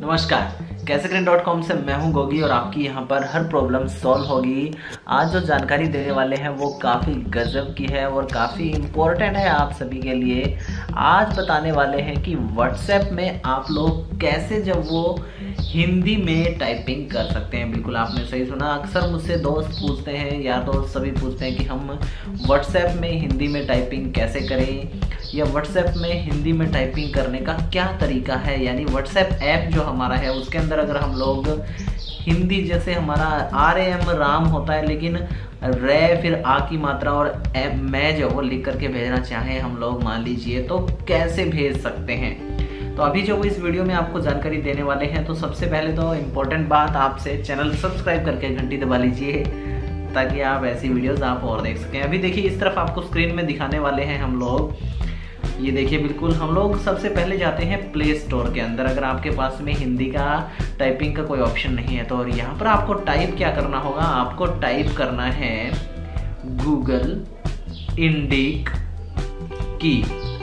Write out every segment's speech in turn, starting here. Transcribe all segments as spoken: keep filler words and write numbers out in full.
नमस्कार, कैसे करें डॉट कॉम से मैं हूं गोगी और आपकी यहां पर हर प्रॉब्लम सॉल्व होगी। आज जो जानकारी देने वाले हैं वो काफ़ी गजब की है और काफ़ी इम्पोर्टेंट है आप सभी के लिए। आज बताने वाले हैं कि व्हाट्सएप में आप लोग कैसे जब वो हिंदी में टाइपिंग कर सकते हैं। बिल्कुल आपने सही सुना, अक्सर मुझसे दोस्त पूछते हैं, यार दोस्त सभी पूछते हैं कि हम व्हाट्सएप में हिंदी में टाइपिंग कैसे करें या व्हाट्सएप में हिंदी में टाइपिंग करने का क्या तरीका है। यानी व्हाट्सएप ऐप जो हमारा है उसके अंदर अगर हम लोग हिंदी, जैसे हमारा आर ए एम राम होता है लेकिन रे फिर आ की मात्रा और एम मैं जो वो लिख करके भेजना चाहें हम लोग मान लीजिए, तो कैसे भेज सकते हैं। तो अभी जो इस वीडियो में आपको जानकारी देने वाले हैं, तो सबसे पहले तो इम्पोर्टेंट बात, आपसे चैनल सब्सक्राइब करके घंटी दबा लीजिए ताकि आप ऐसी वीडियोस आप और देख सकें। अभी देखिए इस तरफ आपको स्क्रीन में दिखाने वाले हैं हम लोग, ये देखिए बिल्कुल हम लोग सबसे पहले जाते हैं प्ले स्टोर के अंदर। अगर आपके पास में हिंदी का टाइपिंग का कोई ऑप्शन नहीं है तो और यहाँ पर आपको टाइप क्या करना होगा, आपको टाइप करना है Google Indic key.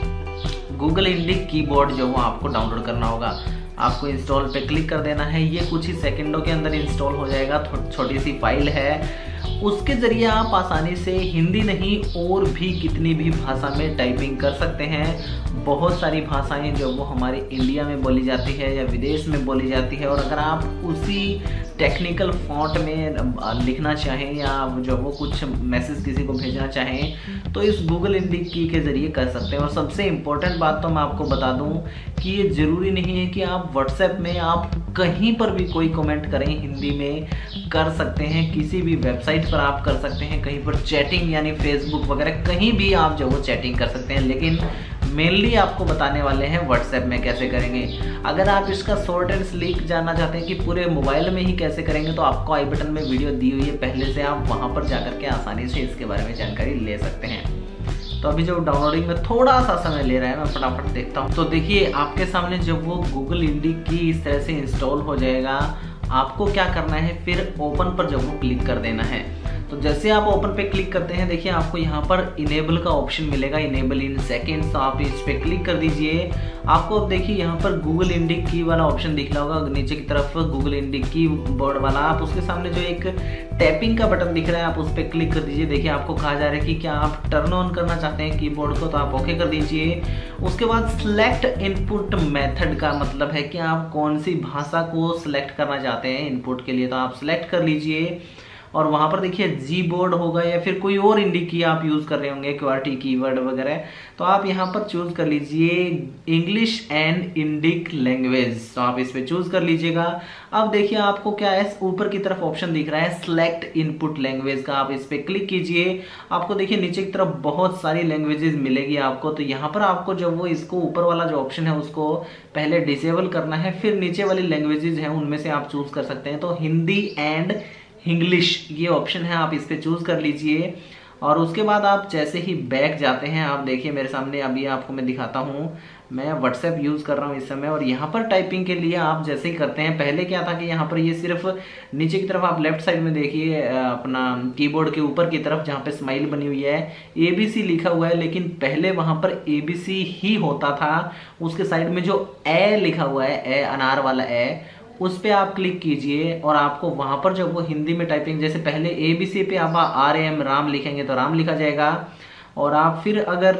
Google Indic keyboard जो वो आपको डाउनलोड करना होगा, आपको इंस्टॉल पे क्लिक कर देना है। ये कुछ ही सेकंडों के अंदर इंस्टॉल हो जाएगा, छोटी सी फाइल है। उसके जरिए आप आसानी से हिंदी नहीं और भी कितनी भी भाषा में टाइपिंग कर सकते हैं। बहुत सारी भाषाएं जो वो हमारे इंडिया में बोली जाती है या विदेश में बोली जाती है, और अगर आप उसी टेक्निकल फॉन्ट में लिखना चाहें या जो वो कुछ मैसेज किसी को भेजना चाहें तो इस गूगल इंडिक की के ज़रिए कर सकते हैं। और सबसे इम्पोर्टेंट बात तो मैं आपको बता दूं कि ये ज़रूरी नहीं है कि आप व्हाट्सएप में आप कहीं पर भी कोई कमेंट करें, हिंदी में कर सकते हैं। किसी भी वेबसाइट पर आप कर सकते हैं, कहीं पर चैटिंग यानी फेसबुक वगैरह कहीं भी आप जो वो चैटिंग कर सकते हैं, लेकिन मेनली आपको बताने वाले हैं व्हाट्सएप में कैसे करेंगे। अगर आप इसका शॉर्ट एंड स्लीक जानना चाहते हैं कि पूरे मोबाइल में ही कैसे करेंगे, तो आपको आई बटन में वीडियो दी हुई है पहले से, आप वहां पर जाकर के आसानी से इसके बारे में जानकारी ले सकते हैं। तो अभी जो डाउनलोडिंग में थोड़ा सा समय ले रहा है, मैं फटाफट देखता हूँ। तो देखिए आपके सामने जब वो गूगल इंडिक की इस तरह से इंस्टॉल हो जाएगा, आपको क्या करना है, फिर ओपन पर जब वो क्लिक कर देना है। तो जैसे आप ओपन पे क्लिक करते हैं, देखिए आपको यहाँ पर इनेबल का ऑप्शन मिलेगा, इनेबल इन सेकेंड्स। तो आप इस पे क्लिक कर दीजिए। आपको अब देखिए यहाँ पर गूगल इंडिक की वाला ऑप्शन दिख रहा होगा नीचे की तरफ, गूगल इंडिक की बोर्ड वाला। आप उसके सामने जो एक टैपिंग का बटन दिख रहा है, आप उस पर क्लिक कर दीजिए। देखिए आपको कहा जा रहा है कि क्या आप टर्न ऑन करना चाहते हैं कीबोर्ड को, तो आप ओके कर दीजिए। उसके बाद सिलेक्ट इनपुट मेथड का मतलब है कि आप कौन सी भाषा को सिलेक्ट करना चाहते हैं इनपुट के लिए, तो आप सिलेक्ट कर लीजिए। और वहाँ पर देखिए जी बोर्ड होगा या फिर कोई और इंडिक की आप यूज़ कर रहे होंगे, क्वार्टी कीवर्ड वगैरह, तो आप यहाँ पर चूज़ कर लीजिए इंग्लिश एंड इंडिक लैंग्वेज। तो आप इस पर चूज़ कर लीजिएगा। अब देखिए आपको क्या है, ऊपर की तरफ ऑप्शन दिख रहा है सिलेक्ट इनपुट लैंग्वेज का, आप इस पर क्लिक कीजिए। आपको देखिए नीचे की तरफ बहुत सारी लैंग्वेजेस मिलेगी आपको। तो यहाँ पर आपको जब वो इसको ऊपर वाला जो ऑप्शन है उसको पहले डिसेबल करना है, फिर नीचे वाली लैंग्वेजेज हैं उनमें से आप चूज़ कर सकते हैं। तो हिंदी एंड इंग्लिश ये ऑप्शन है, आप इस पे चूज़ कर लीजिए। और उसके बाद आप जैसे ही बैक जाते हैं, आप देखिए मेरे सामने अभी आपको मैं दिखाता हूँ, मैं व्हाट्सएप यूज़ कर रहा हूँ इस समय। और यहाँ पर टाइपिंग के लिए आप जैसे ही करते हैं, पहले क्या था कि यहाँ पर ये सिर्फ नीचे की तरफ आप लेफ्ट साइड में देखिए अपना कीबोर्ड के ऊपर की तरफ जहाँ पे स्माइल बनी हुई है ए बी सी लिखा हुआ है, लेकिन पहले वहाँ पर ए बी सी ही होता था। उसके साइड में जो ए लिखा हुआ है, ए अनार वाला ए, उस पे आप क्लिक कीजिए और आपको वहां पर जब वो हिंदी में टाइपिंग, जैसे पहले ए बी सी पे आप आर एम राम लिखेंगे तो राम लिखा जाएगा, और आप फिर अगर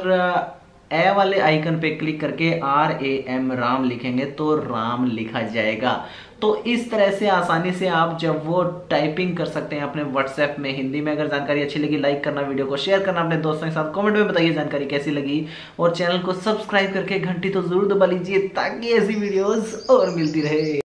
ए वाले आइकन पे क्लिक करके आर ए एम राम लिखेंगे तो राम लिखा जाएगा। तो इस तरह से आसानी से आप जब वो टाइपिंग कर सकते हैं अपने व्हाट्सएप में हिंदी में। अगर जानकारी अच्छी लगी लाइक करना, वीडियो को शेयर करना अपने दोस्तों के साथ, कमेंट में बताइए जानकारी कैसी लगी, और चैनल को सब्सक्राइब करके घंटी तो जरूर दबा लीजिए ताकि ऐसी वीडियोस और मिलती रहे।